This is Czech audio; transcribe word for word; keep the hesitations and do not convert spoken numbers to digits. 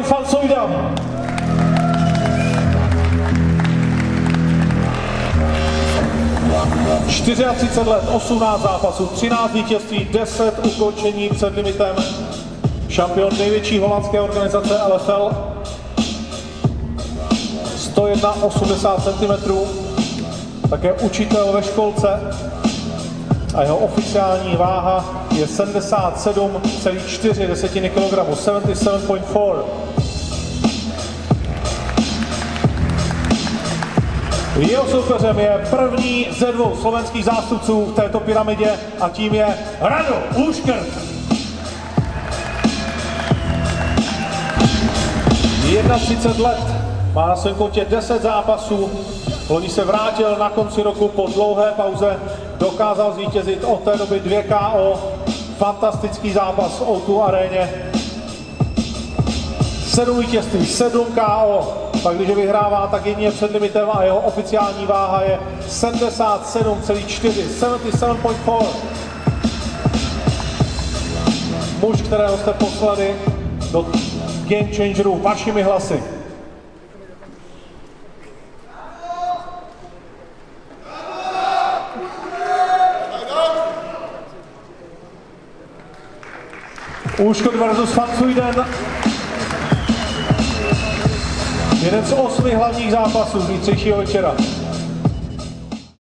Van Suidam. třicet čtyři let, osmnáct zápasů, třináct vítězství, deset ukončení před limitem. Šampion největší holandské organizace L F L. sto jedna osmdesát centimetrů. Také učitel ve školce. A jeho oficiální váha je sedmdesát sedm celá čtyři desetiny kilogramu, sedmdesát sedm celá čtyři. Jeho soupeřem je první ze dvou slovenských zástupců v této pyramidě a tím je Rado Uškrt. třicet jedna let, má na svém kontě deset zápasů, loni se vrátil na konci roku po dlouhé pauze, dokázal zvítězit od té doby dvě K O, fantastický zápas v O dva aréně, sedm vítězství, sedm K O, pak když vyhrává, tak jedině před limitem a jeho oficiální váha je sedmdesát sedm celá čtyři, sedmdesát sedm celá čtyři. Muž, kterého jste poslali do Game Changerů vašimi hlasy. Uškrt versus Van Suidam. Jeden z osmi hlavních zápasů zítřejšího večera.